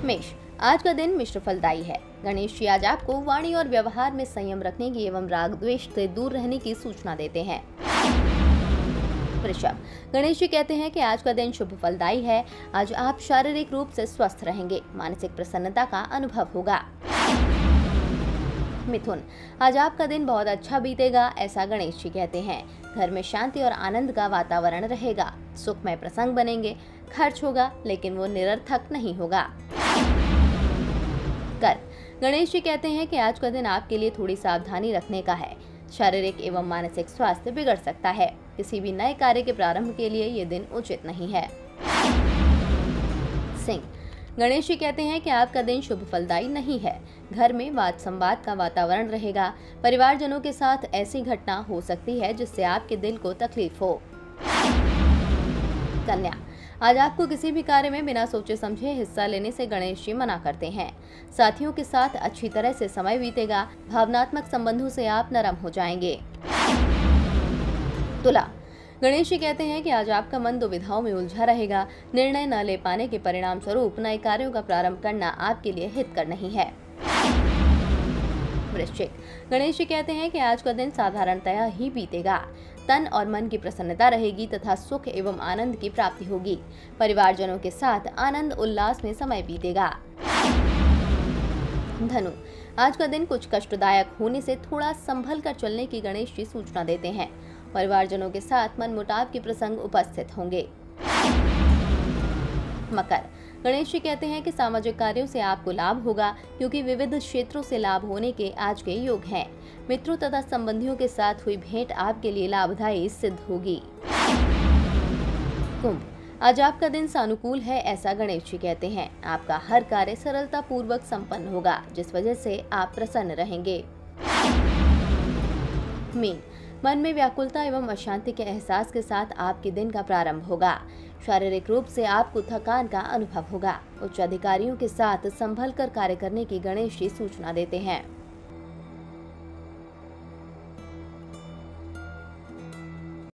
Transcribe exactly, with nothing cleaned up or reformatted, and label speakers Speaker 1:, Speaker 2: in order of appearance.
Speaker 1: मेष, आज का दिन मिश्र फलदायी है। गणेश जी आज आपको वाणी और व्यवहार में संयम रखने की एवं राग द्वेष से दूर रहने की सूचना देते हैं। वृषभ, गणेश जी कहते हैं कि आज का दिन शुभ फलदायी है। आज आप शारीरिक रूप से स्वस्थ रहेंगे, मानसिक प्रसन्नता का अनुभव होगा। मिथुन, आज आपका दिन बहुत अच्छा बीतेगा, ऐसा गणेश जी कहते हैं। घर में शांति और आनंद का वातावरण रहेगा, सुखमय प्रसंग बनेंगे, खर्च होगा लेकिन वो निरर्थक नहीं होगा। कर्क, गणेश जी कहते हैं कि आज का दिन आपके लिए थोड़ी सावधानी रखने का है। शारीरिक एवं मानसिक स्वास्थ्य बिगड़ सकता है। किसी भी नए कार्य के प्रारंभ के लिए ये दिन उचित नहीं है। सिंह, गणेश जी कहते हैं कि आपका दिन शुभ फलदायी नहीं है। घर में वाद संवाद का वातावरण रहेगा। परिवारजनों के साथ ऐसी घटना हो सकती है जिससे आपके दिल को तकलीफ हो। कन्या, आज आपको किसी भी कार्य में बिना सोचे समझे हिस्सा लेने से गणेश जी मना करते हैं। साथियों के साथ अच्छी तरह से समय बीतेगा। भावनात्मक संबंधों से आप नरम हो जाएंगे। तुला, गणेश जी कहते हैं कि आज आपका मन दुविधाओं में उलझा रहेगा। निर्णय न ले पाने के परिणाम स्वरूप नए कार्यों का प्रारंभ करना आपके लिए हितकर नहीं है। वृश्चिक, गणेश जी कहते हैं कि आज का दिन साधारणतया ही बीतेगा। तन और मन की प्रसन्नता रहेगी तथा सुख एवं आनंद की प्राप्ति होगी। परिवारजनों के साथ आनंद उल्लास में समय बीतेगा। धनु, आज का दिन कुछ कष्टदायक होने से थोड़ा संभल कर चलने की गणेश जी सूचना देते हैं। परिवारजनों के साथ मनमुटाव के प्रसंग उपस्थित होंगे। मकर, गणेश जी कहते हैं कि सामाजिक कार्यों से आपको लाभ होगा क्योंकि विविध क्षेत्रों से लाभ होने के आज के योग हैं। मित्रों तथा संबंधियों के साथ हुई भेंट आपके लिए लाभदायी सिद्ध होगी। कुंभ, आज आपका दिन सानुकूल है, ऐसा गणेश जी कहते हैं। आपका हर कार्य सरलता पूर्वक संपन्न होगा, जिस वजह से आप प्रसन्न रहेंगे। मीन, मन में व्याकुलता एवं अशांति के एहसास के साथ आपके दिन का प्रारंभ होगा। शारीरिक रूप से आपको थकान का अनुभव होगा। उच्च अधिकारियों के साथ संभल कर कार्य करने की गणेश जी सूचना देते हैं।